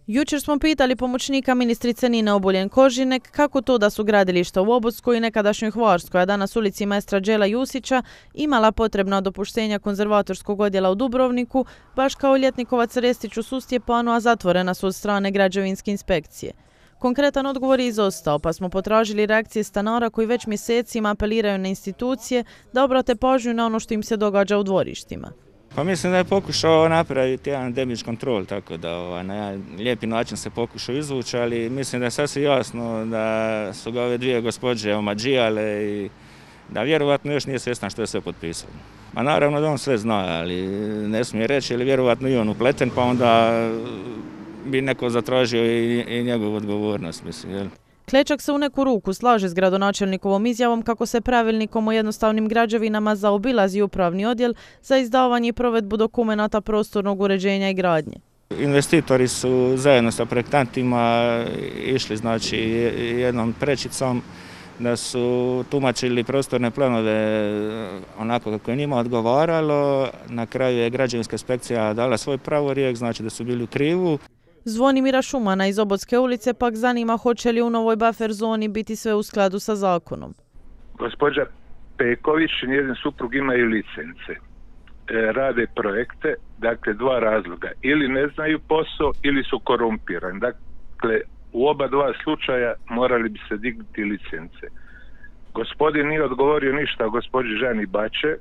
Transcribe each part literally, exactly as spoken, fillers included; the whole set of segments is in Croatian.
Jučer smo pitali pomoćnika ministrice Nine Obuljen-Koržinek kako to da su gradilišta u Obodskoj i nekadašnjoj Hvarskoj, a danas ulici Maestra Đela Jusića, imala potrebna dopuštenja konzervatorskog odjela u Dubrovniku, baš kao Ljetnikovac Restić u Sustjepanu, a zatvorena su od strane građevinske inspekcije. Konkretan odgovor je izostao, pa smo potražili reakcije stanara koji već mjesecima apeliraju na institucije da obrate pažnju na ono što im se događa u dvorištima. Pa mislim da je pokušao napraviti jedan damage control, tako da ovaj, na jedan lijepi način se pokušao izvući, ali mislim da je sasvim jasno da su ga ove dvije gospođe omađijale i da vjerovatno još nije svjestan što je sve potpisao. A naravno da on sve zna, ali ne smije reći, ili vjerovatno i on upleten, pa onda bi neko zatražio i, i njegovu odgovornost, mislim, jel? Klečak se u neku ruku slaže s gradonačelnikovom izjavom kako se pravilnikom o jednostavnim građevinama zaobilazi upravni odjel za izdavanje i provedbu dokumenata prostornog uređenja i gradnje. Investitori su zajedno sa projektantima išli znači jednom prečicom da su tumačili prostorne planove onako kako je njima odgovaralo. Na kraju je građevinska inspekcija dala svoj pravorijek, znači da su bili u krivu. Zvonimira Šumana iz Obodske ulice pak zanima hoće li u novoj buffer zoni biti sve u skladu sa zakonom. Gospođa Peković i njezin suprug imaju licence, e, rade projekte, dakle dva razloga, ili ne znaju posao ili su korumpirani. Dakle, u oba dva slučaja morali bi se dignuti licence. Gospodin nije odgovorio ništa o gospođi Žani Bače,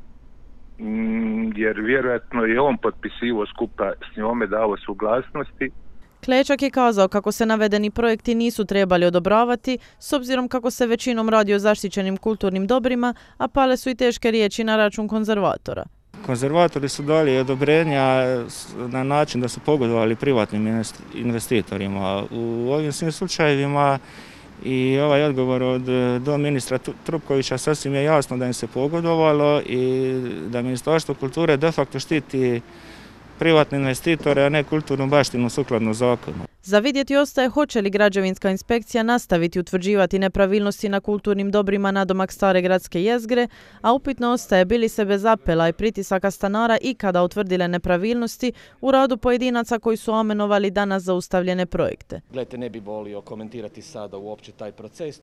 jer vjerojatno je on potpisivo skupa s njome, dao suglasnosti. Klečak je kazao kako se navedeni projekti nisu trebali odobravati, s obzirom kako se većinom radi o zaštićenim kulturnim dobrima, a pale su i teške riječi na račun konzervatora. Konzervatori su dali odobrenja na način da su pogodovali privatnim investitorima. U ovim svim slučajevima i ovaj odgovor od do ministra Trupkovića sasvim je jasno da im se pogodovalo i da Ministarstvo kulture de facto štiti privatne investitore, a ne kulturnu baštinu sukladno zakonu. Za vidjeti ostaje hoće li građevinska inspekcija nastaviti utvrđivati nepravilnosti na kulturnim dobrima nadomak stare gradske jezgre, a upitno ostaje bili se bez apela i pritisaka stanara ikada utvrdile nepravilnosti u radu pojedinaca koji su amenovali danas zaustavljene projekte. Gledajte, ne bi volio komentirati sada uopće taj proces.